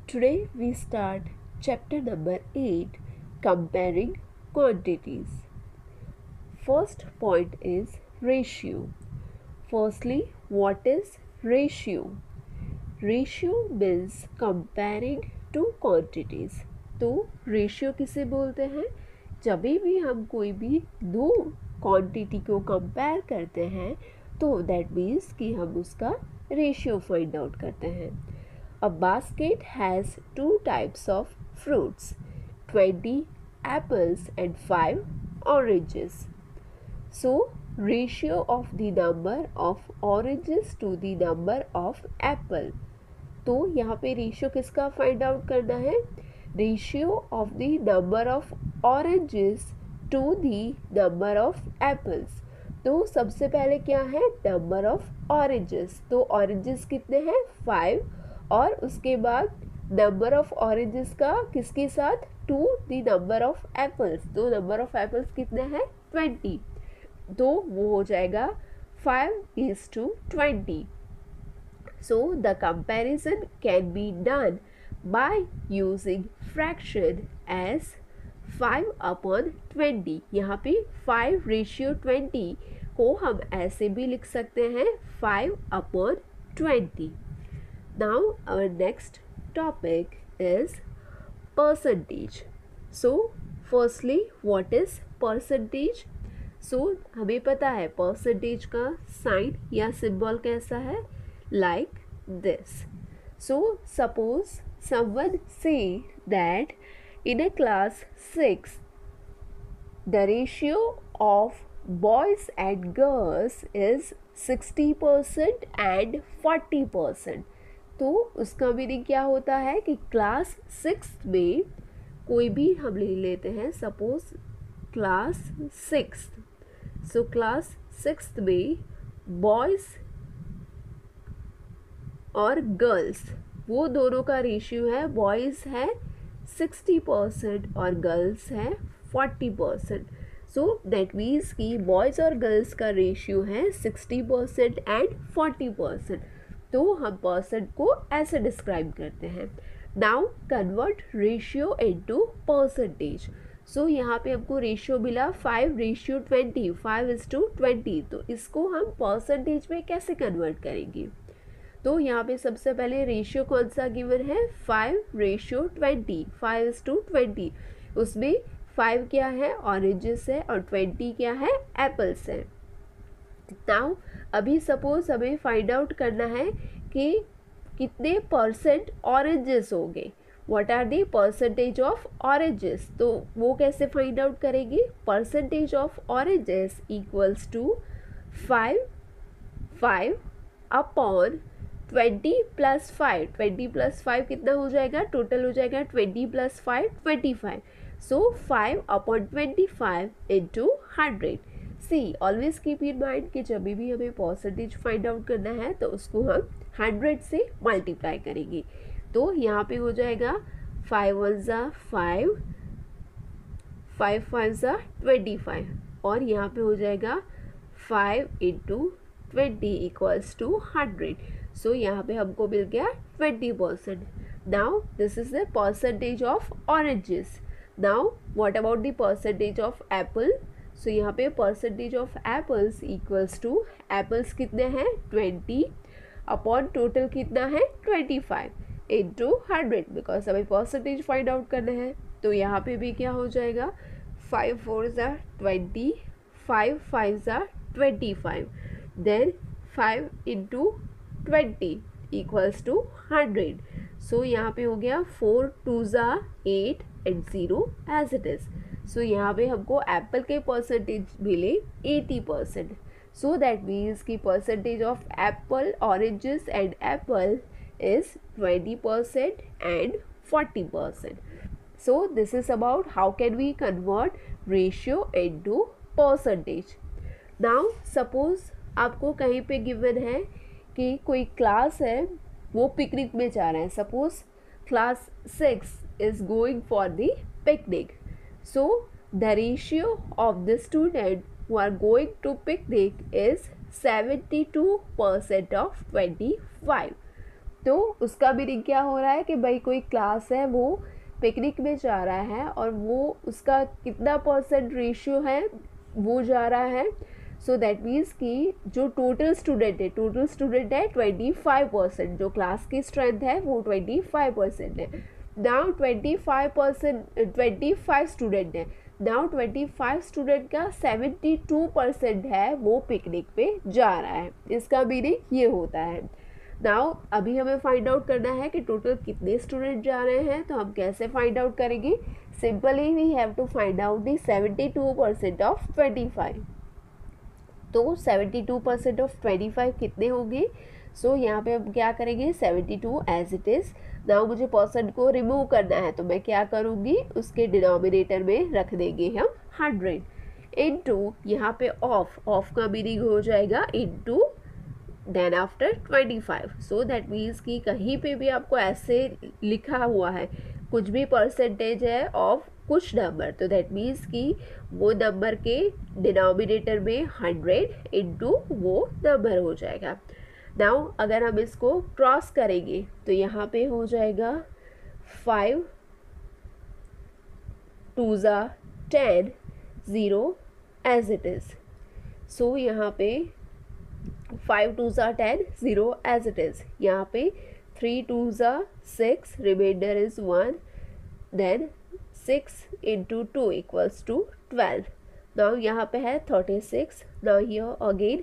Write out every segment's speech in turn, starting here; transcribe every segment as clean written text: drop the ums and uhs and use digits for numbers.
Today we start chapter number 8, comparing quantities. First point is ratio. Firstly, what is ratio? Ratio means comparing two quantities. तो ratio किसे बोलते हैं? जब भी हम कोई भी दो क्वांटिटी को कंपेयर करते हैं तो दैट मीन्स कि हम उसका रेशियो फाइंड आउट करते हैं. A basket has 2 types of fruits, 20 apples and 5 oranges. So, ratio of the number of oranges to the number of apple. तो यहाँ पे रेशियो किसका फाइंड आउट करना है? Ratio of the number of oranges to the number of apples. तो सबसे पहले क्या है? Number of oranges. तो ऑरेंजेस कितने हैं? 5. और उसके बाद नंबर ऑफ ऑरेंजेस का किसके साथ? To the number of apples. तो नंबर ऑफ एप्पल्स कितने हैं? 20. तो वो हो जाएगा 5:20. So the comparison can be done by using fraction as 5/20. यहाँ पे 5:20 को हम ऐसे भी लिख सकते हैं 5/20. Now our next topic is percentage. So firstly, what is percentage? So हमें पता है percentage का साइन या सिंबल कैसा है? Like this. So suppose someone say that in a class 6 the ratio of boys and girls is 60% and 40%. तो उसका meaning क्या होता है कि क्लास 6 में कोई भी हम ले लेते हैं. Suppose class 6. सो क्लास 6 में बॉयज़ और गर्ल्स वो दोनों का रेशियो है. बॉयज़ है 60% और गर्ल्स है 40%. सो दैट मीन्स कि बॉयज़ और गर्ल्स का रेशियो है 60% एंड 40%. तो हम परसेंट को ऐसे डिस्क्राइब करते हैं. Now convert ratio into percentage. So यहाँ पे हमको रेशियो मिला 5:20, 5:20. तो इसको हम परसेंटेज में कैसे कन्वर्ट करेंगे? तो यहाँ पे सबसे पहले रेशियो कौन सा गिवन है? 5:20, 5:20. उसमें 5 क्या है? ऑरेंजेस है और 20 क्या है? एप्पल्स है. नाउ अभी सपोज हमें फाइंड आउट करना है कि कितने परसेंट ऑरेंजेस होंगे. What are the percentage of oranges? तो वो कैसे फाइंड आउट करेंगे? Percentage of oranges equals to 5 upon 20 + 5. 20 + 5 कितना हो जाएगा? टोटल हो जाएगा 20 + 5 25. So 5/25 into 100. See always keep in mind कि जब भी हमें परसेंटेज फाइंड आउट करना है तो उसको हम 100 से मल्टीप्लाई करेंगे. तो यहाँ पे हो जाएगा 5 1 = 5, 5 5 = 25 और यहाँ पे हो जाएगा 5 × 20 = 100. सो यहाँ पे हमको मिल गया 20%. Now this is the percentage of oranges. Now what about the percentage of apple? So यहाँ पे percentage of apples equals to apples कितने हैं? 20 अपॉन टोटल कितना है? 25 इंटू 100. बिकॉज हमें परसेंटेज फाइंड आउट करना है. तो यहाँ पे भी क्या हो जाएगा? 5 4 = 20, 5 5 = 25. देन 5 × 20 = 100. सो यहाँ पे हो गया 4 2 = 8 and 0 as it is. So यहाँ पे हमको एप्पल के परसेंटेज मिले 80%. सो दैट मीन्स कि percentage of apple, oranges and apple is 20% and 40%. So this is about how can we convert ratio into percentage. Now suppose आपको कहीं पे given है कि कोई क्लास है वो पिकनिक में जा रहे हैं. Suppose class 6 is going for the picnic. So the ratio of the student who are going to picnic is 72% of 25. तो उसका मीनिंग क्या हो रहा है कि भाई कोई क्लास है वो पिकनिक में जा रहा है और वो उसका कितना परसेंट रेशियो है वो जा रहा है। सो दैट मीन्स कि जो टोटल स्टूडेंट है 25%, जो क्लास की स्ट्रेंथ है वो 25% है। नाउ 25 स्टूडेंट है, नाउ 25 स्टूडेंट का 72% है वो पिकनिक पे जा रहा है। इसका मीनिंग ये होता है। नाउ अभी हमें फाइंड आउट करना है कि टोटल कितने स्टूडेंट जा रहे हैं। तो हम कैसे फाइंड आउट करेंगे? Simply we have to find out the 72% of 25। तो 72% ऑफ 25 कितने होंगे? सो यहाँ पे हम क्या करेंगे, 72 एज इट इज़। नाउ मुझे परसेंट को रिमूव करना है तो मैं क्या करूँगी, उसके डिनोमिनेटर में रख देंगे हम 100 इनटू यहाँ पे ऑफ का मीनिंग हो जाएगा into then after 25। So that means कि कहीं पे भी आपको ऐसे लिखा हुआ है कुछ भी परसेंटेज है ऑफ कुछ नंबर, तो दैट मीन्स कि वो नंबर के डिनोमिनेटर में 100 इनटू वो नंबर हो जाएगा। नाउ अगर हम इसको क्रॉस करेंगे तो यहाँ पे हो जाएगा 5 2 10 0 एज इट इज़। सो यहाँ पे 5 2 10 0 एज इट इज़। यहाँ पे 3 2 6 reminder is 1, then 6 into 2 equals to 12। Now यहाँ पे है 36। Now here again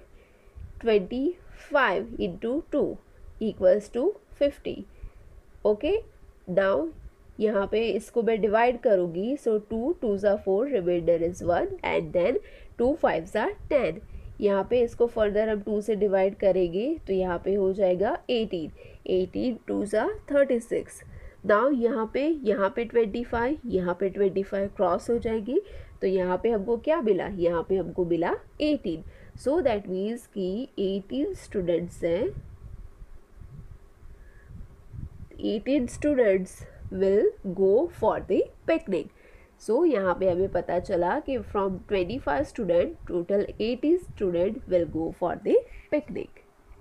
25 into 2 equals to 50। Okay, now यहाँ पे इसको मैं डिवाइड करूँगी। So 2 2 4 reminder is 1 and then 2 5 10। यहाँ पे इसको फर्दर हम 2 से डिवाइड करेंगे तो यहाँ पे हो जाएगा 18 18 2 36। नाउ यहाँ पे 25, यहाँ पे 25 क्रॉस हो जाएगी तो यहाँ पे हमको क्या मिला, यहाँ पे हमको मिला 18। सो दैट मीन्स कि 18 स्टूडेंट्स हैं, 18 students will go for the picnic. So यहाँ पे हमें पता चला कि from 25 student total 80 student will go for the picnic.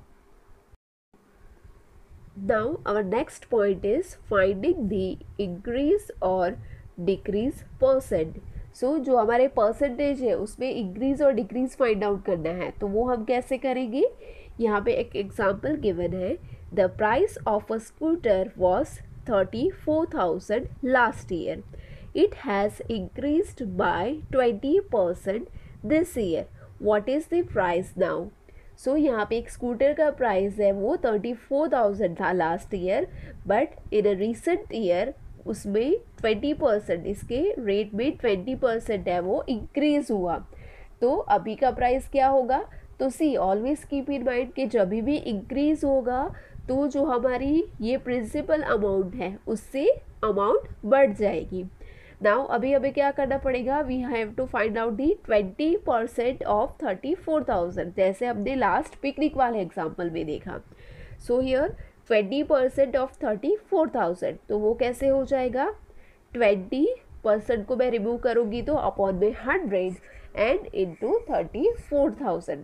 Now our next point is finding the increase or decrease percent. So जो हमारे परसेंटेज है उसमें इंक्रीज और डिक्रीज फाइंड आउट करना है तो वो हम कैसे करेंगे। यहाँ पे एक एग्जांपल गिवन है, the price of a scooter was 34,000 last year, it has increased by 20% this year, what is the price now. So यहाँ पे एक स्कूटर का प्राइस है वो 34,000 था last year, but in a recent year उसमें 20%, इसके रेट में 20% है वो इंक्रीज़ हुआ। तो अभी का प्राइस क्या होगा, तो see always keep in mind कि जब भी इंक्रीज़ होगा तो जो हमारी ये प्रिंसिपल अमाउंट है उससे अमाउंट बढ़ जाएगी। नाउ अभी हमें क्या करना पड़ेगा, we have to find out the 20% of 34,000, जैसे हमने लास्ट पिकनिक वाले एग्जाम्पल में देखा। सो हियर 20% ऑफ 34,000, तो वो कैसे हो जाएगा, 20% को मैं रिमूव करूँगी तो अपॉन में 100 एंड इंटू 34,000।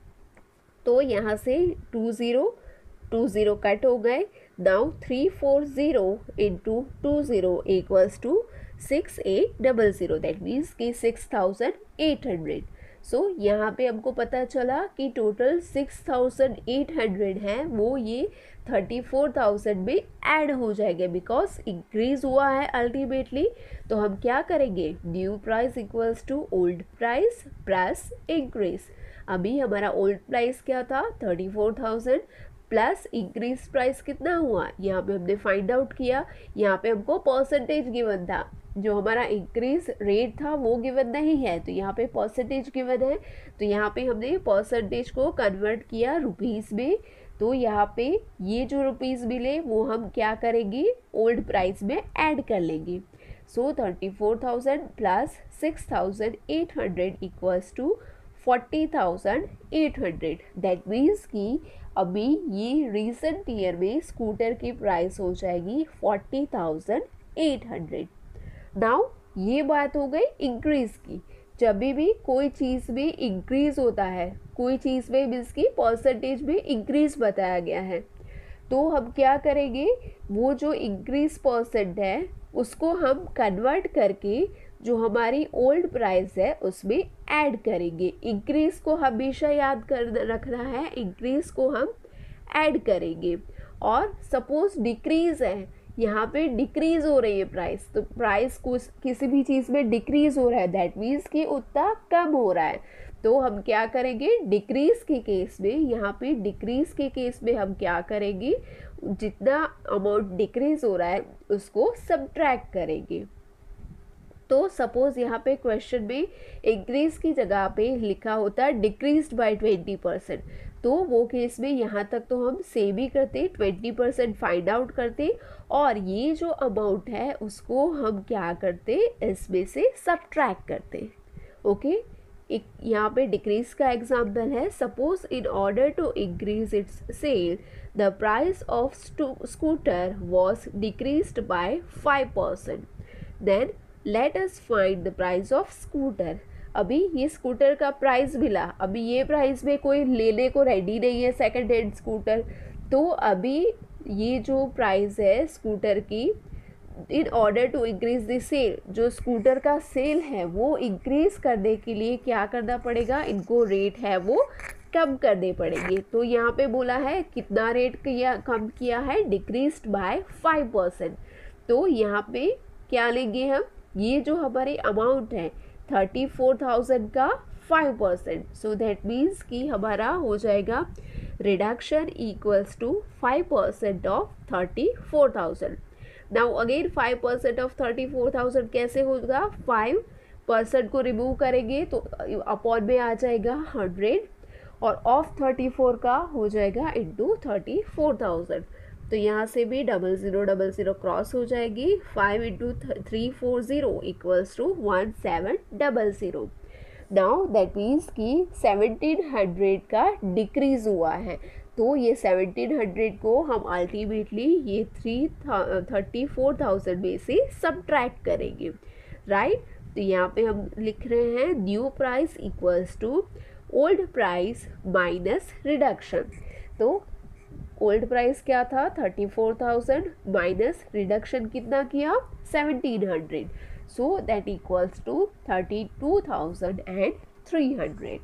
तो यहाँ से 20 कट हो गए। Now 340 into 20 equals to 6800, that means कि 6,800। सो यहाँ पे हमको पता चला कि टोटल 6,800 है वो ये 34,000 में ऐड हो जाएंगे बिकॉज इंक्रीज हुआ है अल्टीमेटली। तो हम क्या करेंगे, new price equals to old price plus increase. अभी हमारा ओल्ड प्राइस क्या था 34,000 प्लस इंक्रीज प्राइस कितना हुआ, यहाँ पे हमने फाइंड आउट किया। यहाँ पे हमको परसेंटेज गिवन था, जो हमारा इंक्रीज रेट था वो गिवन नहीं है तो यहाँ पे परसेंटेज गिवन है। तो यहाँ पे हमने परसेंटेज को कन्वर्ट किया रुपीज़ में। तो यहाँ पे ये जो रुपीज़ मिले वो हम क्या करेंगे, ओल्ड प्राइस में ऐड कर लेंगे। So 34,000 plus 6,800 equals to 40,800। That means कि अभी ये रिसेंट ईयर में स्कूटर की प्राइस हो जाएगी 40,800। नाउ ये बात हो गई इंक्रीज की। जब भी कोई चीज़ में इंक्रीज होता है, कोई चीज़ में मीन्स की परसेंटेज में इंक्रीज बताया गया है, तो हम क्या करेंगे, वो जो इंक्रीज परसेंट है उसको हम कन्वर्ट करके जो हमारी ओल्ड प्राइस है उसमें ऐड करेंगे। इंक्रीज को हमेशा याद कर रखना है, इंक्रीज को हम ऐड करेंगे। और सपोज डिक्रीज है, यहाँ पे डिक्रीज हो रही है प्राइस, तो प्राइस को किसी भी चीज़ में डिक्रीज हो रहा है, दैट मीन्स कि उतना कम हो रहा है। तो हम क्या करेंगे, डिक्रीज के केस में, यहाँ पे डिक्रीज के केस में हम क्या करेंगे, जितना अमाउंट डिक्रीज हो रहा है उसको सब्ट्रैक्ट करेंगे। तो सपोज यहाँ पे क्वेश्चन में इंक्रीज की जगह पे लिखा होता है डिक्रीज बाय 20%, तो वो केस में यहाँ तक तो हम सेम ही करते, 20% फाइंड आउट करते और ये जो अमाउंट है उसको हम क्या करते, इसमें से सब्ट्रैक्ट करते। ओके, एक यहाँ पे डिक्रीज का एग्जाम्पल है, suppose in order to increase its sale the price of scooter was decreased by 5%, then let us find the price of scooter. अभी ये स्कूटर का प्राइस मिला, अभी ये प्राइस में कोई लेने को रेडी नहीं है सेकंड हैंड स्कूटर, तो अभी ये जो प्राइस है स्कूटर की, in order to increase the sale, जो स्कूटर का सेल है वो इंक्रीज करने के लिए क्या करना पड़ेगा, इनको रेट है वो कम करने पड़ेंगे। तो यहाँ पे बोला है कितना रेट किया, कम किया है, डिक्रीज्ड बाय 5%। तो यहाँ पे क्या लेंगे हम, ये जो हमारे अमाउंट है 34,000 का 5%, सो दैट मीन्स कि हमारा हो जाएगा reduction equals to 5% of 34,000। Now again 5% of 34,000 कैसे होगा, 5% को रिमूव करेंगे तो अपॉन में आ जाएगा 100 और ऑफ 34 का हो जाएगा इंटू 34,000। तो यहाँ से भी 0000 क्रॉस हो जाएगी, 5 into 340 equals to 1700। Now that means कि 1700 का डिक्रीज हुआ है, तो ये 1700 को हम अल्टीमेटली ये 34,000 में से सब्ट्रैक्ट करेंगे, राइट। तो यहाँ पे हम लिख रहे हैं new price equals to old price minus reduction. तो ओल्ड प्राइस क्या था 34,000 माइनस रिडक्शन कितना किया 1700, so that equals to 32,300।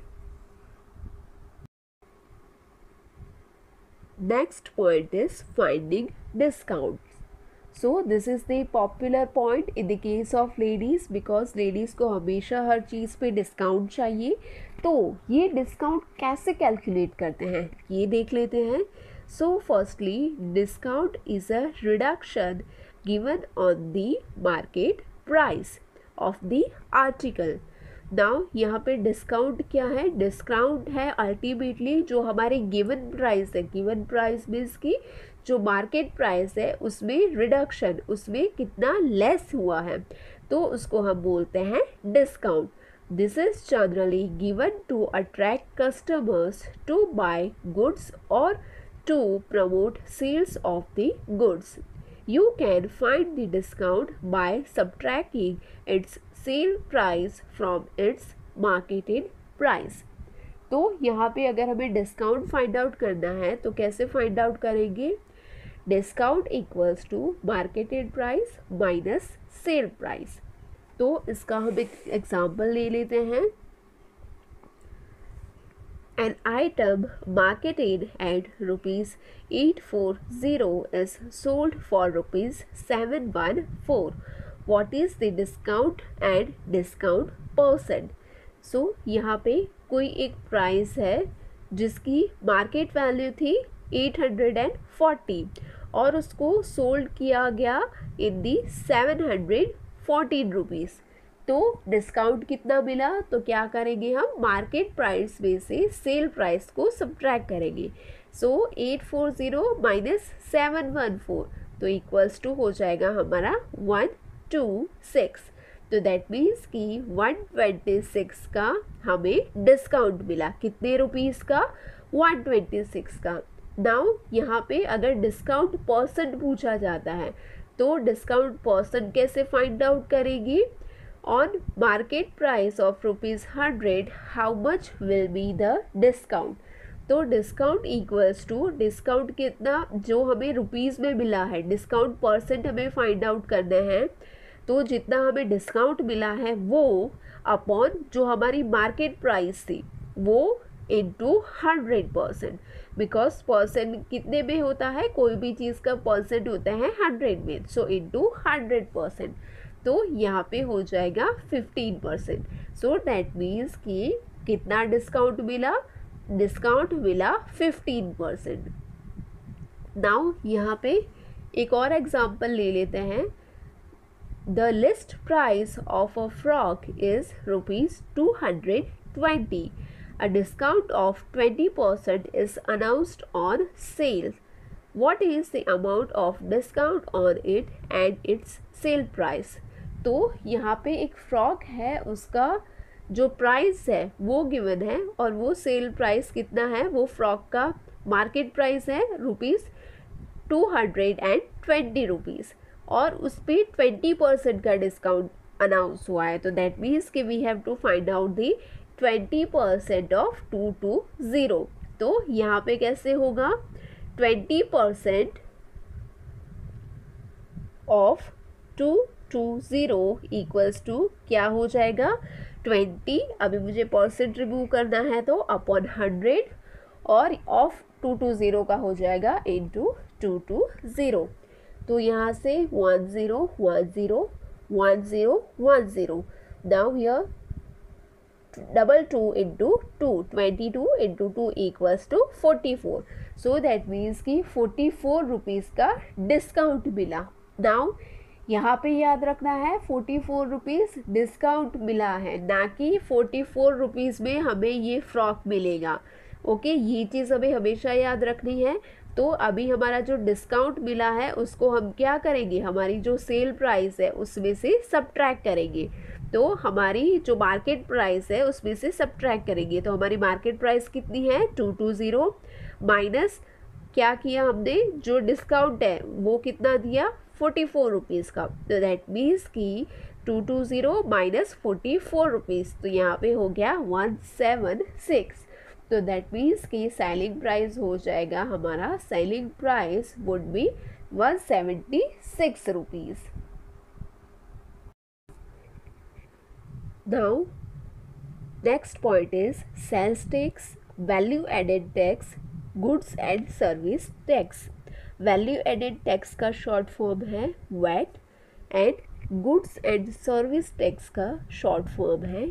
Next point is finding discounts. So this is the popular point in the case of ladies because ladies को हमेशा हर चीज़ पे discount चाहिए। तो ये डिस्काउंट कैसे कैलकुलेट करते हैं ये देख लेते हैं। So firstly, discount is a reduction given on the market price of the article. Now यहाँ पे डिस्काउंट क्या है, डिस्काउंट है अल्टीमेटली जो हमारी गिवन प्राइस है, गिवन प्राइस मीन्स की जो मार्केट प्राइस है उसमें रिडक्शन, उसमें कितना लेस हुआ है, तो उसको हम बोलते हैं discount. This is generally given to attract customers to buy goods और to promote sales of the goods. You can find the discount by subtracting its sale price from its marketed price. तो यहाँ पे अगर हमें discount find out करना है तो कैसे फाइंड आउट करेंगे, discount equals to marketed price minus sale price. तो इसका हम एक एग्जाम्पल ले लेते हैं। An item marketed at rupees 840 is sold for rupees 714. What is the discount and discount percent? So यहाँ पे कोई एक प्राइस है जिसकी मार्केट वैल्यू थी 840 और उसको सोल्ड किया गया इन दी 714 रुपीज़। तो डिस्काउंट कितना मिला, तो क्या करेंगे हम मार्केट प्राइस में से सेल प्राइस को सब्ट्रैक्ट करेंगे। सो 840 माइनस 714 तो इक्वल्स टू हो जाएगा हमारा 126। तो दैट मीन्स कि 126 का हमें डिस्काउंट मिला, कितने रुपीज़ का 126 का। नाउ यहाँ पे अगर डिस्काउंट परसेंट पूछा जाता है तो डिस्काउंट परसेंट कैसे फाइंड आउट करेंगे, on market price of rupees 100 how much will be the discount। तो डिस्काउंट इक्वल्स टू, डिस्काउंट कितना जो हमें रुपीज़ में मिला है, डिस्काउंट परसेंट हमें फाइंड आउट करना है, तो जितना हमें डिस्काउंट मिला है वो अपॉन जो हमारी मार्केट प्राइस थी वो इंटू 100%, बिकॉज परसेंट कितने में होता है, कोई भी चीज़ का परसेंट होता है 100 में, सो इंटू 100%, तो यहाँ पे हो जाएगा 15%। सो दैट मीन्स कि कितना डिस्काउंट मिला, डिस्काउंट मिला 15%। नाउ यहाँ पे एक और एग्जांपल ले लेते हैं। The list price of a frock is ₹220. A discount of 20% is announced on sale. What is the amount of discount on it and its sale price? तो यहाँ पे एक फ्रॉक है, उसका जो प्राइस है वो गिवन है और वो सेल प्राइस कितना है, वो फ्रॉक का मार्केट प्राइस है ₹220 और उस पर 20% का डिस्काउंट अनाउंस हुआ है। तो दैट मीन्स कि we have to find out the 20% of 220। तो यहाँ पे कैसे होगा, 20% ऑफ 220 इक्वल्स टू क्या हो जाएगा, 20, अभी मुझे परसेंट रिमूव करना है तो अपॉन 100 और ऑफ 220 का हो जाएगा इंटू 220। तो यहाँ से 10 10 10 10, now here 22 into 2, 22 into 2 equals to 44. So that means कि 44 रुपीज़ का डिस्काउंट मिला। नाउ यहाँ पे याद रखना है 44 रुपीज़ डिस्काउंट मिला है, ना कि 44 रुपीज़ में हमें ये फ्रॉक मिलेगा। ओके, ये चीज़ हमें हमेशा याद रखनी है। तो अभी हमारा जो डिस्काउंट मिला है उसको हम क्या करेंगे, हमारी जो सेल प्राइस है उसमें से सबट्रैक्ट करेंगे। तो हमारी जो मार्केट प्राइस है उसमें से सबट्रैक्ट करेंगे। तो हमारी मार्केट प्राइस कितनी है, 220 माइनस क्या किया हमने, जो डिस्काउंट है वो कितना दिया, 44 रुपीज़ का। तो दैट मीन्स कि 220 माइनस 44 रुपीज़, तो यहाँ पे हो गया 176। तो दैट मीन्स कि सेलिंग प्राइस हो जाएगा हमारा, selling price would be 176 rupees. Now, next point is sales tax, value added tax, goods and service tax. Value added tax का short form है VAT and goods and service tax का short form है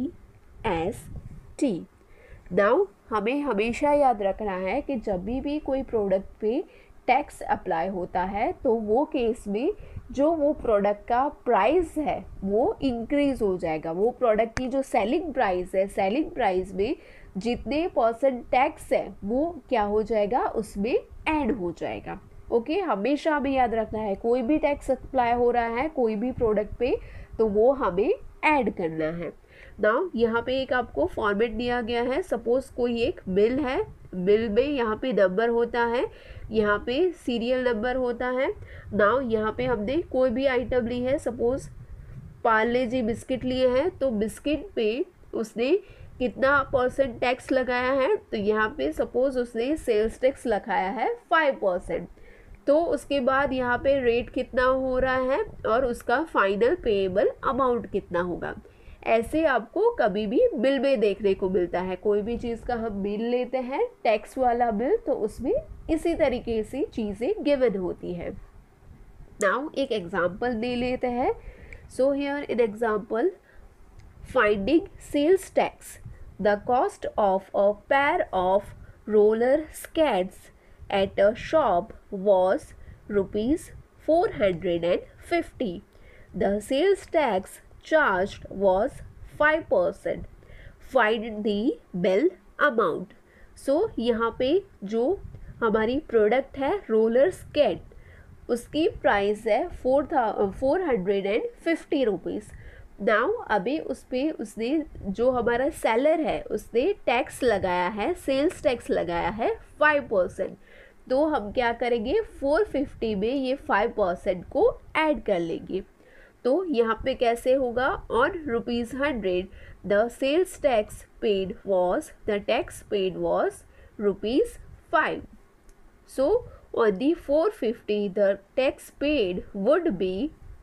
GST. Now, हमें हमेशा याद रखना है कि जब भी कोई प्रोडक्ट पे टैक्स अप्लाई होता है तो वो केस में जो वो प्रोडक्ट का प्राइस है वो इंक्रीज हो जाएगा। वो प्रोडक्ट की जो सेलिंग प्राइस है, सेलिंग प्राइस में जितने परसेंट टैक्स है वो क्या हो जाएगा, उसमें ऐड हो जाएगा। ओके, हमेशा हमें याद रखना है कोई भी टैक्स अप्लाई हो रहा है कोई भी प्रोडक्ट पे तो वो हमें ऐड करना है। नाउ यहाँ पे एक आपको फॉर्मेट दिया गया है। सपोज कोई एक बिल है, बिल में यहाँ पे नंबर होता है, यहाँ पे सीरियल नंबर होता है। नाउ यहाँ पे हमने कोई भी आइटम ली है, सपोज पार्ले जी बिस्किट लिए हैं, तो बिस्किट पे उसने कितना परसेंट टैक्स लगाया है, तो यहाँ पे सपोज उसने सेल्स टैक्स लगाया है 5%। तो उसके बाद यहाँ पे रेट कितना हो रहा है और उसका फाइनल पेएबल अमाउंट कितना होगा। ऐसे आपको कभी भी बिल में देखने को मिलता है। कोई भी चीज़ का हम बिल लेते हैं, टैक्स वाला बिल, तो उसमें इसी तरीके से चीज़ें गिवन होती है। नाउ एक एग्जांपल दे लेते हैं। So here in example, finding sales tax, the cost of a pair of roller skates at a shop was ₹450. The sales tax charged was 5%. Find the bill amount. So यहाँ पे जो हमारी product है roller skate, उसकी price है 450 rupees. Now अभी उस पर उसने जो हमारा सेलर है उसने टैक्स लगाया है, सेल्स टैक्स लगाया है 5%। तो हम क्या करेंगे, 450 में ये 5% को ऐड कर लेंगे। तो यहाँ पे कैसे होगा, on ₹100 the sales tax paid was, the tax paid was ₹5. So on the 450 the tax paid would be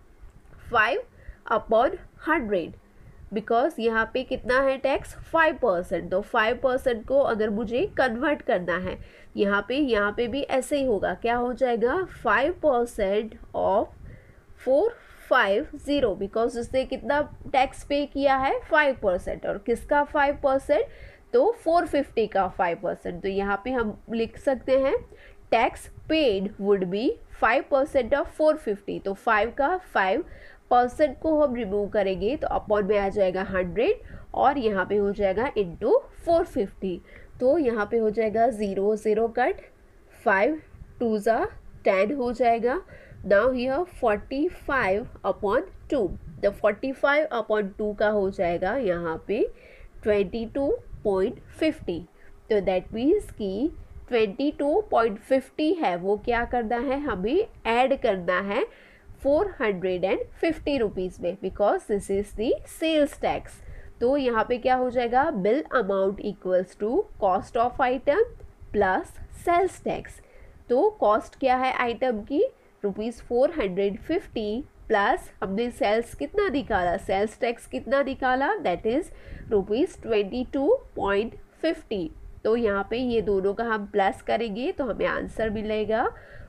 5/100 because यहाँ पे कितना है टैक्स 5%। तो 5% को अगर मुझे कन्वर्ट करना है यहाँ पे भी ऐसे ही होगा, क्या हो जाएगा 5% ऑफ 450 बिकॉज उसने कितना टैक्स पे किया है 5%, और किसका 5%, तो 450 का 5%। तो यहाँ पे हम लिख सकते हैं tax paid would be 5% of 450। तो 5 का 5% को हम रिमूव करेंगे तो अपॉन में आ जाएगा 100 और यहाँ पे हो जाएगा इंटू 450। तो यहाँ पे हो जाएगा 0 0 कट, 5 2 10 हो जाएगा। नाउ हियर 45/2, तो 45/2 का हो जाएगा यहाँ पे 22.50। तो दैट मीन्स कि 22.50 है वो क्या करना है, हमें ऐड करना है 450 रुपीज़ में, because this is the sales tax. तो यहाँ पे क्या हो जाएगा, bill amount equals to cost of item plus sales tax. तो कॉस्ट क्या है आइटम की, ₹450 प्लस हमने सेल्स कितना निकाला, सेल्स टैक्स कितना निकाला, दैट इज ₹22.50। तो यहाँ पे ये दोनों का हम प्लस करेंगे तो हमें आंसर मिलेगा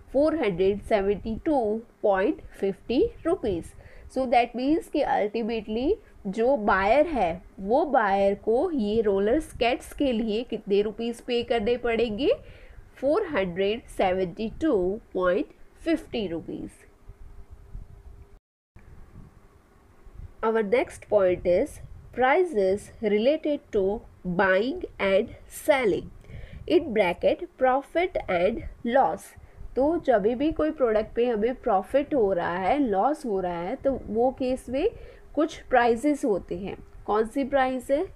472.50 रुपीज़। सो दैट मीन्स कि अल्टीमेटली जो बायर है वो बायर को ये रोलर स्केट्स के लिए कितने रुपीज़ पे करने पड़ेंगे, 472.50 rupees. Our next point is prices related to buying and selling in bracket profit and loss। तो जब भी कोई प्रोडक्ट पे हमें प्रॉफिट हो रहा है, लॉस हो रहा है, तो वो केस में कुछ प्राइसेस होते हैं। कौन सी प्राइस है,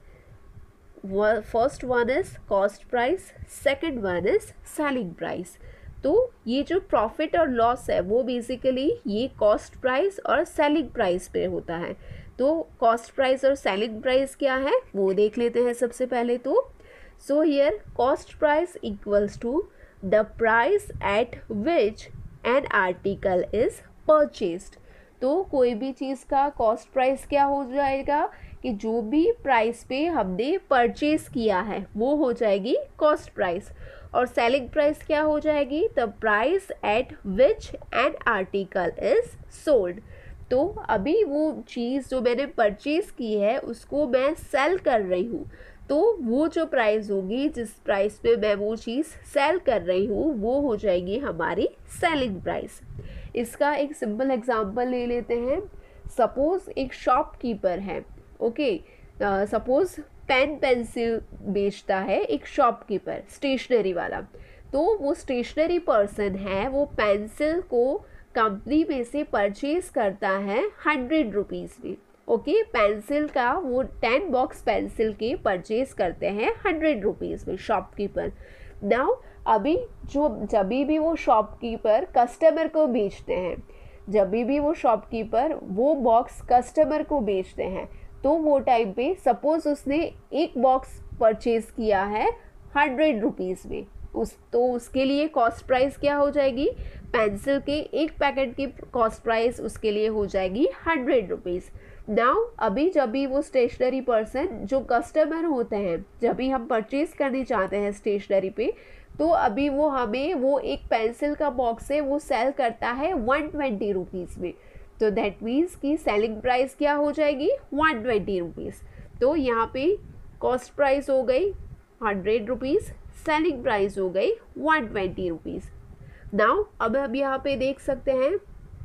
first one is cost price, second one is selling price. तो ये जो प्रॉफिट और लॉस है वो बेसिकली ये कॉस्ट प्राइस और सेलिंग प्राइस पे होता है। तो कॉस्ट प्राइस और सेलिंग प्राइस क्या है वो देख लेते हैं सबसे पहले। तो so here cost price equals to the price at which an article is purchased. तो कोई भी चीज़ का कॉस्ट प्राइस क्या हो जाएगा कि जो भी प्राइस पे हमने परचेज किया है वो हो जाएगी कॉस्ट प्राइस, और सेलिंग प्राइस क्या हो जाएगी, the price at which an article is sold. तो अभी वो चीज़ जो मैंने परचेज की है उसको मैं सेल कर रही हूँ, तो वो जो प्राइस होगी जिस प्राइस पे मैं वो चीज़ सेल कर रही हूँ वो हो जाएगी हमारी सेलिंग प्राइस। इसका एक सिंपल एग्जांपल ले लेते हैं। सपोज एक शॉपकीपर है, ओके, सपोज पेन पेंसिल बेचता है एक शॉपकीपर स्टेशनरी वाला। तो वो स्टेशनरी पर्सन है, वो पेंसिल को कंपनी में से परचेज करता है 100 रुपीज़ में। ओके, पेंसिल का वो 10 बॉक्स पेंसिल के परचेज करते हैं 100 रुपीज़ में शॉपकीपर। नाउ अभी जब भी वो शॉपकीपर कस्टमर को बेचते हैं, जब भी वो शॉपकीपर वो बॉक्स कस्टमर को बेचते हैं, तो वो टाइम पे सपोज उसने एक बॉक्स परचेज किया है 100 रुपीज़ में, तो उसके लिए कॉस्ट प्राइस क्या हो जाएगी, पेंसिल के एक पैकेट की कॉस्ट प्राइस उसके लिए हो जाएगी 100 रुपीज़। नाउ अभी जब भी वो स्टेशनरी पर्सन जो कस्टमर होते हैं, जब भी हम परचेज करने चाहते हैं स्टेशनरी पे, तो अभी वो हमें वो एक पेंसिल का बॉक्स है वो सेल करता है 120 रुपीज़ में। तो दैट मीन्स कि सेलिंग प्राइस क्या हो जाएगी 120 रुपीज़। तो यहाँ पे कॉस्ट प्राइस हो गई 100 रुपीज़, सेलिंग प्राइस हो गई 120 रुपीज़। नाउ अब हम यहाँ पे देख सकते हैं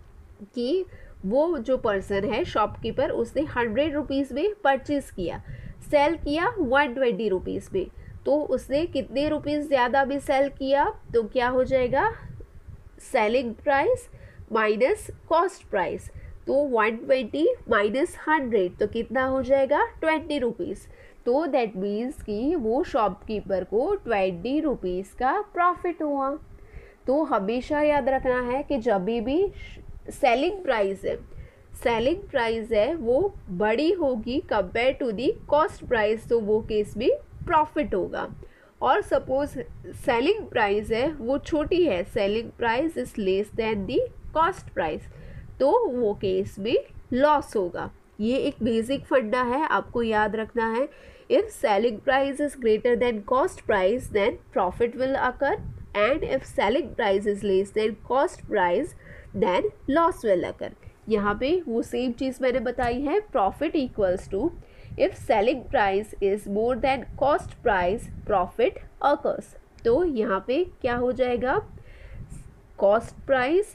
कि वो जो पर्सन है शॉपकीपर, उसने 100 रुपीज़ में परचेज किया, सेल किया 120 रुपीज़ में, तो उसने कितने रुपीज़ ज़्यादा में सेल किया, तो क्या हो जाएगा selling price minus cost price. तो 120 माइनस 100 तो कितना हो जाएगा 20 रुपीज़। तो दैट मीन्स कि वो शॉपकीपर को 20 रुपीज़ का प्रॉफिट हुआ। तो हमेशा याद रखना है कि जब भी सेलिंग प्राइस है वो बड़ी होगी compare to the cost price, तो वो केस में प्रॉफिट होगा। और सपोज सेलिंग प्राइस है वो छोटी है, selling price is less than the cost price, तो वो केस में लॉस होगा। ये एक बेसिक फंडा है, आपको याद रखना है। If selling price is greater than cost price then profit will occur, and if selling price is less than cost price then loss will occur. यहाँ पे वो सेम चीज़ मैंने बताई है, profit equals to if selling price is more than cost price profit occurs. तो यहाँ पे क्या हो जाएगा, कॉस्ट प्राइस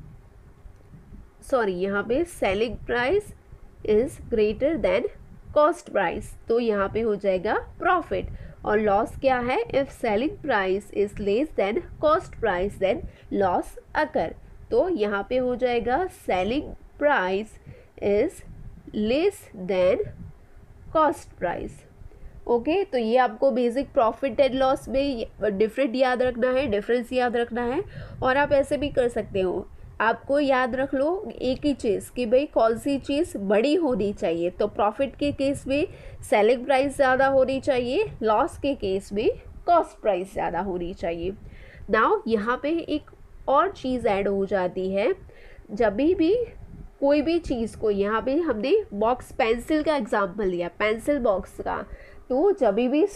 यहाँ पे selling price is greater than cost price, तो यहाँ पे हो जाएगा प्रॉफिट। और लॉस क्या है, if selling price is less than cost price then loss occur, तो यहाँ पे हो जाएगा selling price is less than cost price. Okay, तो ये आपको बेसिक प्रॉफिट एंड लॉस में डिफरेंट याद रखना है, डिफरेंस याद रखना है। और आप ऐसे भी कर सकते हो, आपको याद रख लो एक ही चीज़ कि भाई कौन सी चीज़ बड़ी होनी चाहिए, तो प्रॉफिट के केस में सेलिंग प्राइस ज़्यादा होनी चाहिए, लॉस के केस में कॉस्ट प्राइस ज़्यादा होनी चाहिए। नाउ यहाँ पे एक और चीज़ ऐड हो जाती है, जब भी कोई भी चीज़ को, यहाँ पे हमने बॉक्स पेंसिल का एग्जाम्पल लिया, पेंसिल बॉक्स का, तो जब भी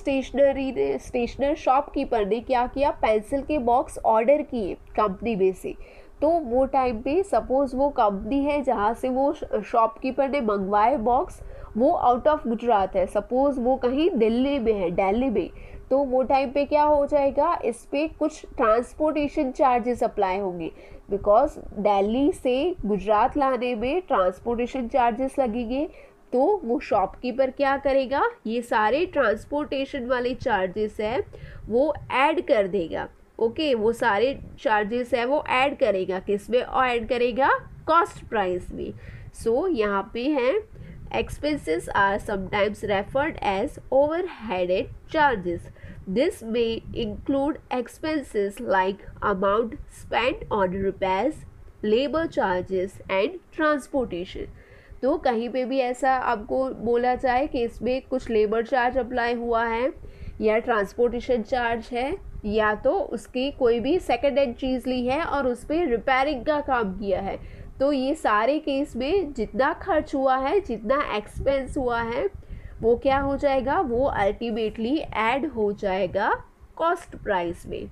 स्टेशनर शॉपकीपर ने क्या किया, पेंसिल के बॉक्स ऑर्डर किए कंपनी में से, तो वो टाइम पे सपोज़ वो कंपनी है जहाँ से वो शॉपकीपर ने मंगवाए बॉक्स, वो आउट ऑफ गुजरात है, सपोज़ वो कहीं दिल्ली में है, दिल्ली में, तो वो टाइम पे क्या हो जाएगा, इस पर कुछ ट्रांसपोर्टेशन चार्जेस अप्लाई होंगे, बिकॉज दिल्ली से गुजरात लाने में ट्रांसपोर्टेशन चार्जेस लगेंगे। तो वो शॉपकीपर क्या करेगा, ये सारे ट्रांसपोर्टेशन वाले चार्जेस है वो ऐड कर देगा। ओके, वो सारे चार्जेस है वो ऐड करेगा, किस में ऐड करेगा, कॉस्ट प्राइस में। सो यहाँ पे है expenses are sometimes referred as overheaded charges. This may include expenses like amount spent on repairs, labor charges and transportation. तो कहीं पे भी ऐसा आपको बोला जाए कि इसमें कुछ लेबर चार्ज अप्लाई हुआ है या ट्रांसपोर्टेशन चार्ज है, या तो उसकी कोई भी सेकेंड हैंड चीज़ ली है और उस पर रिपेयरिंग का काम किया है, तो ये सारे केस में जितना खर्च हुआ है, जितना एक्सपेंस हुआ है, वो क्या हो जाएगा, वो अल्टीमेटली ऐड हो जाएगा कॉस्ट प्राइस में।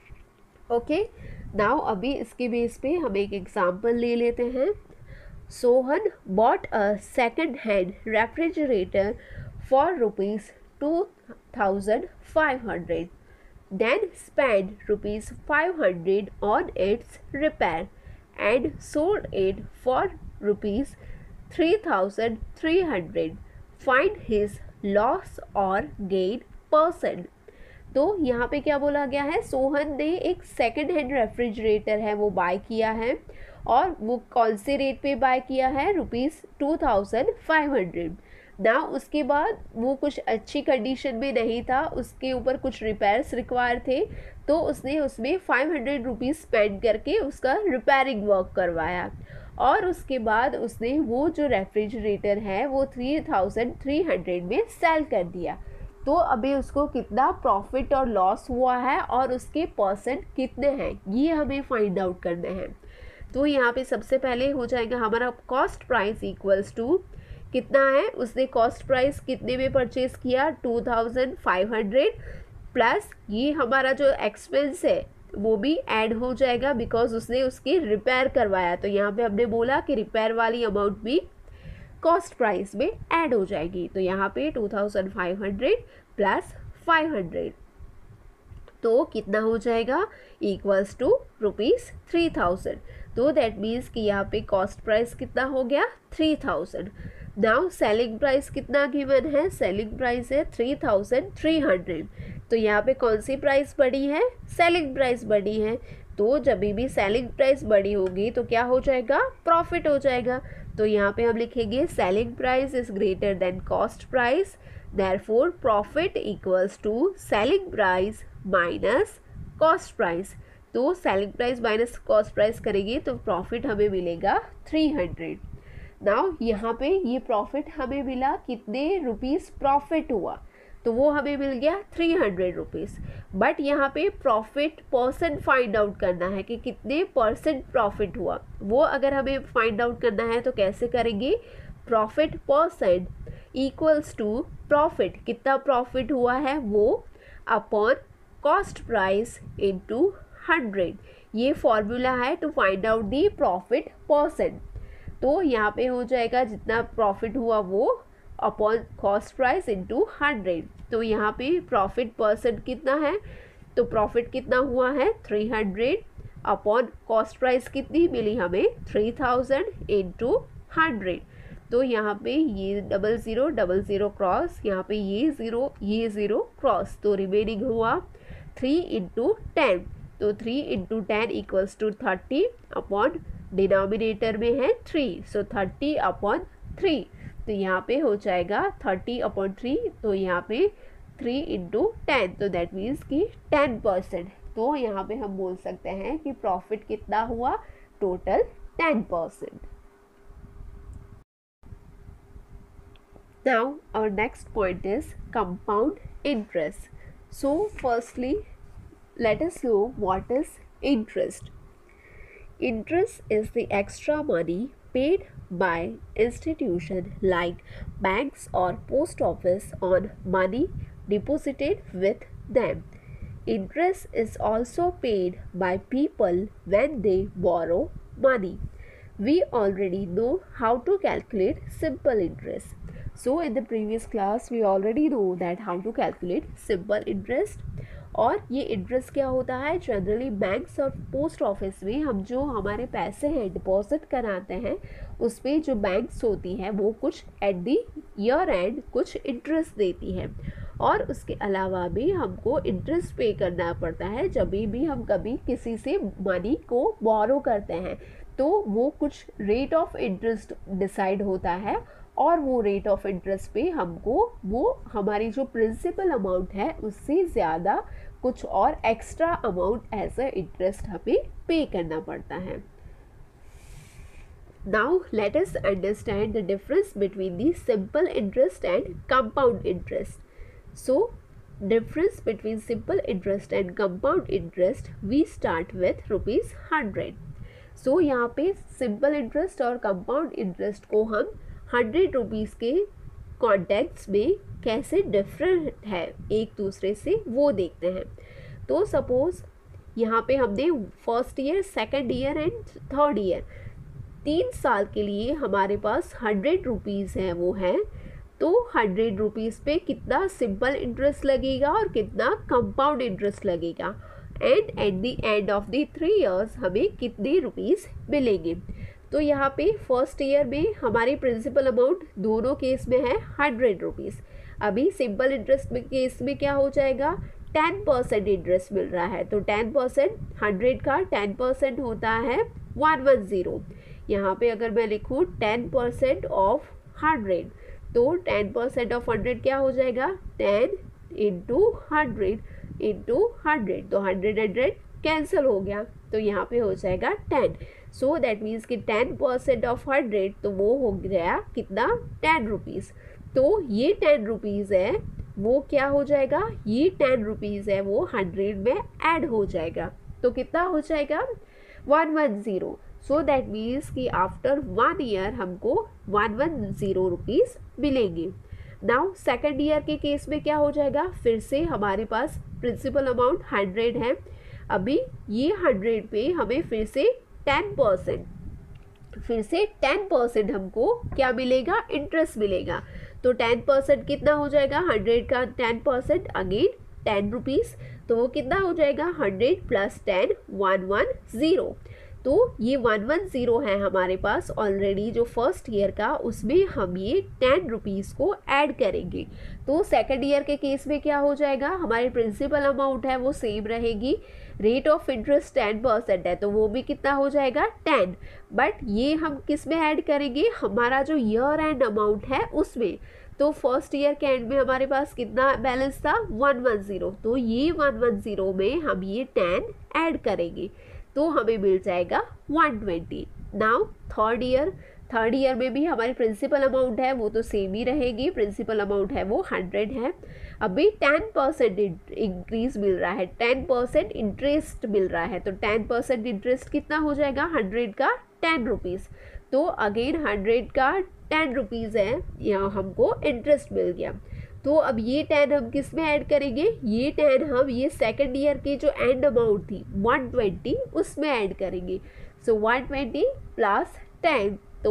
ओके, नाउ अभी इसके बेस पे हम एक एग्जांपल ले लेते हैं। Sohan bought a second hand refrigerator for ₹2,500, then spent ₹500 on its repair and sold it for ₹3,300. Find his loss or gain %। तो यहाँ पे क्या बोला गया है, सोहन ने एक सेकंड हैंड रेफ्रिजरेटर है वो बाय किया है, और वो कौन से रेट पे बाय किया है, ₹2,500 ना। उसके बाद वो कुछ अच्छी कंडीशन में नहीं था, उसके ऊपर कुछ रिपेयर्स रिक्वायर थे, तो उसने उसमें ₹500 स्पेंड करके उसका रिपेयरिंग वर्क करवाया, और उसके बाद उसने वो जो रेफ्रिजरेटर है वो 3,300 में सेल कर दिया। तो अभी उसको कितना प्रॉफिट और लॉस हुआ है और उसके परसेंट कितने हैं, ये हमें फाइंड आउट करना है। तो यहाँ पे सबसे पहले हो जाएगा हमारा कॉस्ट प्राइस इक्वल्स टू कितना है, उसने कॉस्ट प्राइस कितने में परचेज किया, 2,500, प्लस ये हमारा जो एक्सपेंस है वो भी ऐड हो जाएगा बिकॉज उसने उसकी रिपेयर करवाया। तो यहाँ पे हमने बोला कि रिपेयर वाली अमाउंट भी कॉस्ट प्राइस में ऐड हो जाएगी। तो यहाँ पे 2,500 प्लस 500 तो कितना हो जाएगा, इक्वल्स टू ₹3,000। तो दैट मीन्स कि यहाँ पे कॉस्ट प्राइस कितना हो गया, 3,000। नाउ सेलिंग प्राइस कितना गिवन है, सेलिंग प्राइस है 3,300। तो यहाँ पे कौन सी प्राइस बढ़ी है, सेलिंग प्राइस बढ़ी है। तो जब भी सेलिंग प्राइस बढ़ी होगी तो क्या हो जाएगा, प्रॉफिट हो जाएगा। तो यहाँ पे हम लिखेंगे selling price is greater than cost price, therefore profit equals to selling price minus cost price. तो selling price minus cost price करेंगे तो प्रॉफिट हमें मिलेगा 300। नाउ यहाँ पे ये प्रॉफिट हमें मिला, कितने रुपीस प्रॉफिट हुआ, तो वो हमें मिल गया 300 रुपीज़। बट यहाँ पे प्रॉफिट परसेंट फाइंड आउट करना है कि कितने परसेंट प्रॉफिट हुआ, वो अगर हमें फाइंड आउट करना है तो कैसे करेंगे, profit percent equals to profit, कितना प्रॉफिट हुआ है वो, अपॉन कॉस्ट प्राइस इनटू 100। ये फॉर्मूला है to find out the profit percent. तो यहाँ पे हो जाएगा जितना प्रॉफिट हुआ वो अपॉन कॉस्ट प्राइस इनटू 100। तो यहाँ पे प्रॉफिट परसेंट कितना है, तो प्रॉफिट कितना हुआ है 300 अपॉन कॉस्ट प्राइस कितनी मिली हमें 3000 इनटू 100। तो यहाँ पे ये 0000 क्रॉस, यहाँ पे ये ज़ीरो क्रॉस, तो रिमेनिंग हुआ 3 इंटू 10। तो 3 into 10 equals to 30 upon denominator में है 3, सो 30 अपॉन 3। तो यहाँ पे हो जाएगा 30 अपॉन 3, तो यहाँ पे 3 इंटू 10, तो दैट मीन्स कि 10%। तो यहाँ पे हम बोल सकते हैं कि प्रॉफिट कितना हुआ, total 10%। Now our next point is compound interest. So firstly, let us know what is interest. Interest is the extra money paid by institution like banks or post office on money deposited with them. Interest is also paid by people when they borrow money. We already know how to calculate simple interest. So in the previous class we already know that how to calculate simple interest. और ये interest क्या होता है, generally banks और post office में हम जो हमारे पैसे हैं डिपॉजिट कराते हैं, उसमें जो बैंक्स होती हैं वो कुछ एट दी ईयर एंड कुछ इंटरेस्ट देती है, और उसके अलावा भी हमको इंटरेस्ट पे करना पड़ता है जब भी हम कभी किसी से मनी को बोरो करते हैं, तो वो कुछ रेट ऑफ इंटरेस्ट डिसाइड होता है, और वो रेट ऑफ इंटरेस्ट पे हमको वो हमारी जो प्रिंसिपल अमाउंट है उससे ज़्यादा कुछ और extra amount as a interest हमें पे करना पड़ता है। Now let us understand the difference between the simple interest and compound interest. So difference between simple interest and compound interest, we start with ₹100। सो यहाँ पे सिंपल इंटरेस्ट और compound interest को हम 100 रुपीज़ के कॉन्टेक्ट्स में कैसे डिफरेंट है एक दूसरे से वो देखते हैं। तो सपोज़ यहाँ पे हमने first year, second year and third year 3 साल के लिए हमारे पास 100 रुपीज़ है वो है, तो 100 रुपीज़ पे कितना सिंपल इंटरेस्ट लगेगा और कितना कंपाउंड इंटरेस्ट लगेगा, and at the end of the 3 years हमें कितने रुपीज़ मिलेंगे। तो यहाँ पे फर्स्ट ईयर में हमारी प्रिंसिपल अमाउंट दोनों केस में है 100 रुपीज़। अभी सिंपल इंटरेस्ट में केस में क्या हो जाएगा, 10% इंटरेस्ट मिल रहा है, तो 10% 100 का 10% होता है 110। यहाँ पे अगर मैं लिखूँ 10% ऑफ 100, तो 10% ऑफ 100 क्या हो जाएगा, 10 इंटू 100 इंटू 100, तो 100 कैंसिल हो गया, तो यहाँ पे हो जाएगा 10। सो दैट मीन्स कि 10% ऑफ 100, तो वो हो गया कितना, 10 रुपीज़। तो ये 10 रुपीज़ है वो क्या हो जाएगा, ये 10 रुपीज़ है वो 100 में ऐड हो जाएगा, तो कितना हो जाएगा 110। सो दैट मीन्स कि आफ्टर 1 ईयर हमको 110 रुपीज़ मिलेंगे। नाउ सेकेंड ईयर के केस में क्या हो जाएगा, फिर से हमारे पास प्रिंसिपल अमाउंट 100 है, अभी ये 100 पे हमें फिर से 10% हमको क्या मिलेगा, इंटरेस्ट मिलेगा। तो 10% कितना हो जाएगा, 100 का 10% अगेन 10 रुपीज़, तो वो कितना हो जाएगा 100 प्लस 10 110। तो ये 110 है हमारे पास ऑलरेडी जो फर्स्ट ईयर का, उसमें हम ये 10 रुपीज़ को ऐड करेंगे। तो सेकंड ईयर के केस में क्या हो जाएगा, हमारी प्रिंसिपल अमाउंट है वो सेम रहेगी, रेट ऑफ इंटरेस्ट 10% है, तो वो भी कितना हो जाएगा 10, बट ये हम किस में ऐड करेंगे, हमारा जो ईयर एंड अमाउंट है उसमें। तो फर्स्ट ईयर के एंड में हमारे पास कितना बैलेंस था 110, तो ये 110 में हम ये 10 ऐड करेंगे, तो हमें मिल जाएगा 120। नाउ थर्ड ईयर में भी हमारी प्रिंसिपल अमाउंट है वो तो सेम ही रहेगी, प्रिंसिपल अमाउंट है वो 100 है। अभी 10% इंक्रीज मिल रहा है, 10% इंटरेस्ट मिल रहा है, तो 10% इंटरेस्ट कितना हो जाएगा, 100 का 10 रुपीज़। तो अगेन 100 का 10 रुपीज़ है, यहाँ हमको इंटरेस्ट मिल गया। तो अब ये 10 हम किस में ऐड करेंगे, ये 10 हम ये सेकेंड ईयर की जो एंड अमाउंट थी 120 उसमें ऐड करेंगे। सो 120 प्लस 10 तो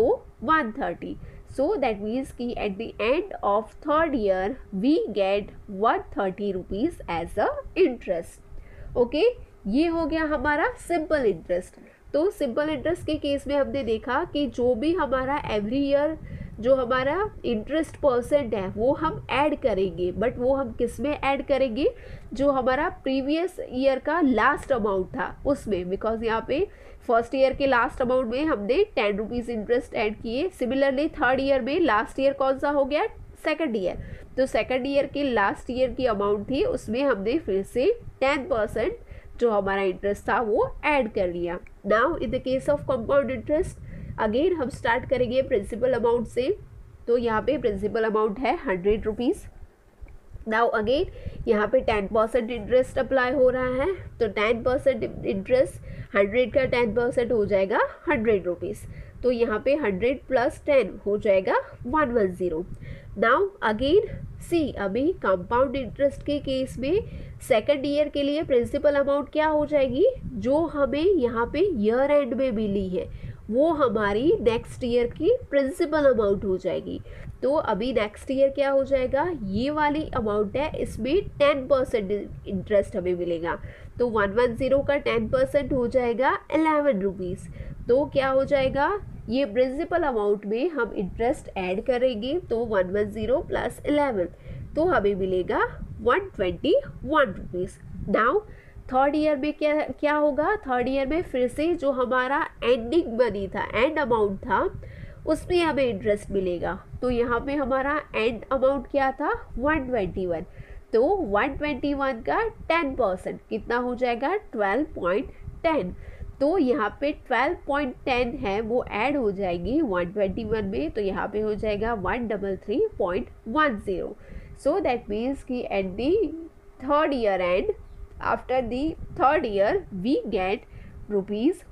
130। सो दैट मीन्स कि at the end of third year we get 130 rupees as a interest. Okay, ये हो गया हमारा सिंपल इंटरेस्ट। तो सिंपल इंटरेस्ट के केस में हमने देखा कि जो भी हमारा एवरी ईयर जो हमारा इंटरेस्ट परसेंट है वो हम ऐड करेंगे, बट वो हम किस में ऐड करेंगे, जो हमारा प्रीवियस ईयर का लास्ट अमाउंट था उसमें, बिकॉज यहाँ पे फर्स्ट ईयर के लास्ट अमाउंट में हमने 10 रुपीज़ इंटरेस्ट ऐड किए। सिमिलरली थर्ड ईयर में लास्ट ईयर कौन सा हो गया, सेकंड ईयर, तो सेकंड ईयर की लास्ट ईयर की अमाउंट थी उसमें हमने फिर से 10% जो हमारा इंटरेस्ट था वो ऐड कर लिया। Now in the case of compound interest again हम स्टार्ट करेंगे प्रिंसिपल अमाउंट से। तो यहाँ पे प्रिंसिपल अमाउंट है 100 रुपीज़। नाउ अगेन यहाँ पे 10% इंटरेस्ट अप्लाई हो रहा है, तो 10% इंटरेस्ट 100 का 10% हो जाएगा 100 रुपीज़। तो यहाँ पे 100 प्लस 10 हो जाएगा 110। नाउ अगेन सी, अभी कंपाउंड इंटरेस्ट के केस में सेकंड ईयर के लिए प्रिंसिपल अमाउंट क्या हो जाएगी, जो हमें यहाँ पे ईयर एंड में मिली है वो हमारी नेक्स्ट ईयर की प्रिंसिपल अमाउंट हो जाएगी। तो अभी नेक्स्ट ईयर क्या हो जाएगा, ये वाली अमाउंट है इसमें 10% इंटरेस्ट हमें मिलेगा, तो 110 का 10% हो जाएगा 11 रुपीज़। तो क्या हो जाएगा, ये प्रिंसिपल अमाउंट में हम इंटरेस्ट ऐड करेंगे, तो 110 प्लस 11 तो हमें मिलेगा 121 रुपीज़। नाउ थर्ड ईयर में क्या होगा, थर्ड ईयर में फिर से जो हमारा एंडिंग मनी था, एंड अमाउंट था, उसमें हमें इंटरेस्ट मिलेगा। तो यहाँ पे हमारा एंड अमाउंट क्या था, 121, तो 121 का 10% कितना हो जाएगा, 12.10। तो यहाँ पे 12.10 है वो ऐड हो जाएगी 121 में, तो यहाँ पे हो जाएगा 133.10। सो दैट मीन्स कि at the third year end, after the third year we get rupees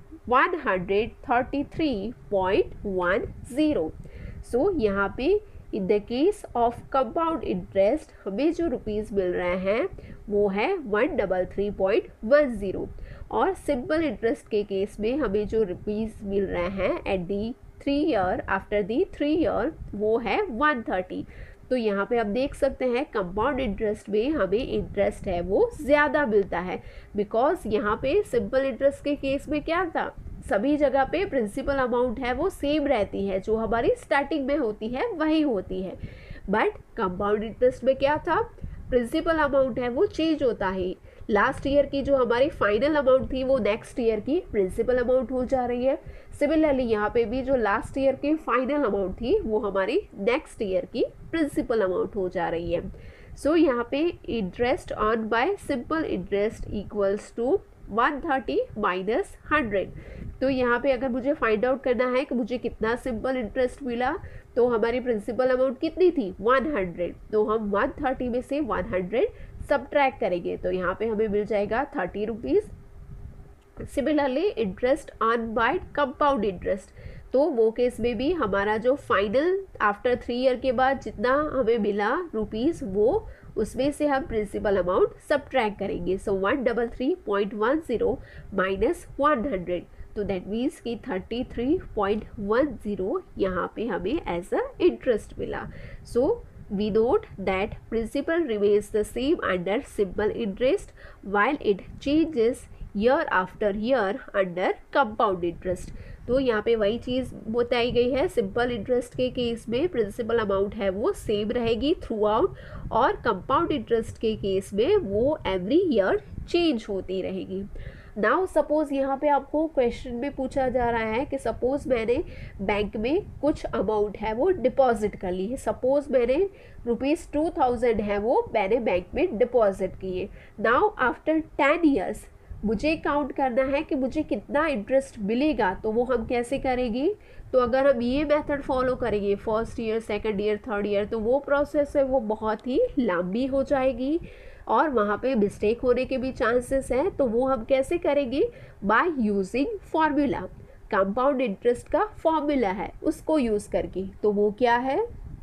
133.10। so यहाँ पे in the case of compound interest हमें जो रुपीज़ मिल रहे हैं वो है 133.10, और सिंपल इंटरेस्ट के केस में हमें जो रुपीज़ मिल रहे हैं at the 3 year, after the 3 year वो है 130। तो यहाँ पे आप देख सकते हैं कंपाउंड इंटरेस्ट में हमें इंटरेस्ट है वो ज़्यादा मिलता है, बिकॉज यहाँ पे सिंपल इंटरेस्ट के केस में क्या था, सभी जगह पे प्रिंसिपल अमाउंट है वो सेम रहती है, जो हमारी स्टार्टिंग में होती है वही होती है। बट कंपाउंड इंटरेस्ट में क्या था, प्रिंसिपल अमाउंट है वो चेंज होता है, लास्ट ईयर की जो हमारी फाइनल अमाउंट थी वो नेक्स्ट ईयर की प्रिंसिपल अमाउंट हो जा रही है। सिमिलरली यहाँ पे भी जो लास्ट ईयर की फाइनल अमाउंट थी वो हमारी नेक्स्ट ईयर की प्रिंसिपल अमाउंट हो जा रही है। सो यहाँ पे interest earn by simple interest equals to 130 minus 100। तो यहाँ पे अगर मुझे फाइंड आउट करना है कि मुझे कितना सिंपल इंटरेस्ट मिला, तो हमारी प्रिंसिपल अमाउंट कितनी थी, 100, तो हम 130 में से 100 सब्ट्रैक्ट करेंगे, तो यहाँ पे हमें मिल जाएगा 30 rupees. Similarly interest earn by compound interest, तो वो केस में भी हमारा जो फाइनल आफ्टर 3 ईयर के बाद जितना हमें मिला रुपीज़, वो उसमें से हम प्रिंसिपल अमाउंट सब्ट्रैक्ट करेंगे। सो 133.10 माइनस 100, तो दैट मीन्स कि 33.10 यहाँ पे हमें एज अ इंटरेस्ट मिला। सो we note that principal remains the same under simple interest while it changes year after year under compound interest। तो यहाँ पे वही चीज़ बताई गई है, सिंपल इंटरेस्ट के केस में प्रिंसिपल अमाउंट है वो सेम रहेगी थ्रू आउट, और कंपाउंड इंटरेस्ट के केस में वो एवरी ईयर चेंज होती रहेगी। नाउ सपोज यहाँ पे आपको क्वेश्चन में पूछा जा रहा है कि सपोज मैंने बैंक में कुछ अमाउंट है वो डिपॉजिट कर ली है, सपोज मैंने ₹2000 है वो मैंने बैंक में डिपॉजिट किए। नाउ आफ्टर 10 ईयर्स मुझे काउंट करना है कि मुझे कितना इंटरेस्ट मिलेगा, तो वो हम कैसे करेंगे? तो अगर हम ये मेथड फॉलो करेंगे first year, second year, third year, तो वो प्रोसेस है वो बहुत ही लंबी हो जाएगी और वहाँ पे मिस्टेक होने के भी चांसेस हैं। तो वो हम कैसे करेंगे? By using formula. Compound interest का फॉर्मूला है, उसको यूज़ करके। तो वो क्या है?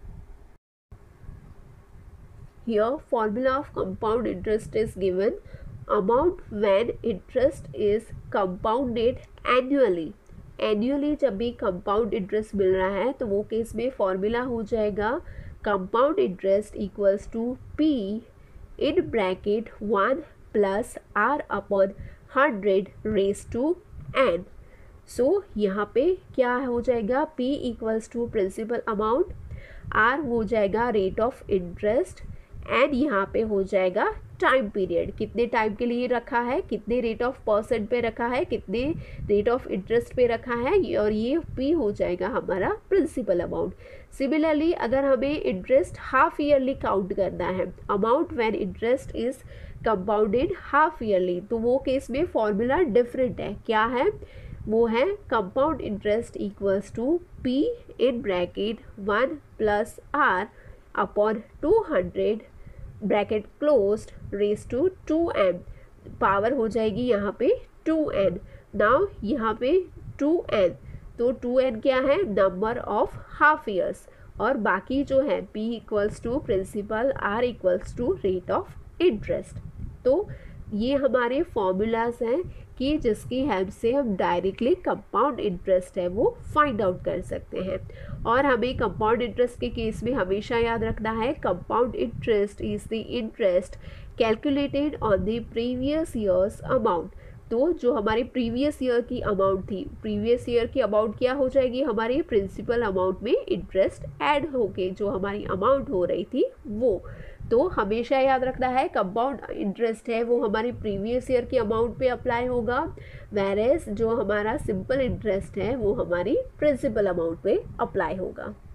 Here formula of compound interest is given. Amount when interest is compounded annually. Annually जब भी compound interest मिल रहा है तो वो केस में फॉर्मूला हो जाएगा compound interest equals to P in bracket 1 plus R upon 100 raised to N. So यहाँ पे क्या हो जाएगा? P equals to principal amount, R हो जाएगा रेट ऑफ इंटरेस्ट, एंड यहाँ पे हो जाएगा टाइम पीरियड, कितने टाइम के लिए रखा है, कितने रेट ऑफ परसेंट पे रखा है, कितने रेट ऑफ इंटरेस्ट पे रखा है, और ये पी हो जाएगा हमारा प्रिंसिपल अमाउंट। सिमिलरली अगर हमें इंटरेस्ट हाफ ईयरली काउंट करना है, amount when interest is compounded half yearly, तो वो केस में फॉर्मूला डिफरेंट है। क्या है? वो है compound interest equals to P in bracket 1 plus R upon 200 bracket closed raise to 2n, power हो जाएगी यहाँ पे 2n। नाउ यहाँ पे 2n, तो 2n क्या है? नंबर ऑफ हाफ ईयर्स, और बाकी जो है p equals to principal, r equals to rate of interest. तो ये हमारे फॉर्मूलाज हैं कि जिसकी हेल्प से हम डायरेक्टली कंपाउंड इंटरेस्ट है वो फाइंड आउट कर सकते हैं। और हमें कंपाउंड इंटरेस्ट के केस में हमेशा याद रखना है, compound interest is the interest calculated on the previous year's amount. तो जो हमारी प्रीवियस ईयर की अमाउंट थी, प्रीवियस ईयर की अमाउंट क्या हो जाएगी? हमारी प्रिंसिपल अमाउंट में इंटरेस्ट ऐड होके जो हमारी अमाउंट हो रही थी वो। तो हमेशा याद रखना है कंपाउंड इंटरेस्ट है वो हमारी प्रीवियस ईयर की अमाउंट पे अप्लाई होगा, वेरेस जो हमारा सिंपल इंटरेस्ट है वो हमारी प्रिंसिपल अमाउंट पे अप्लाई होगा।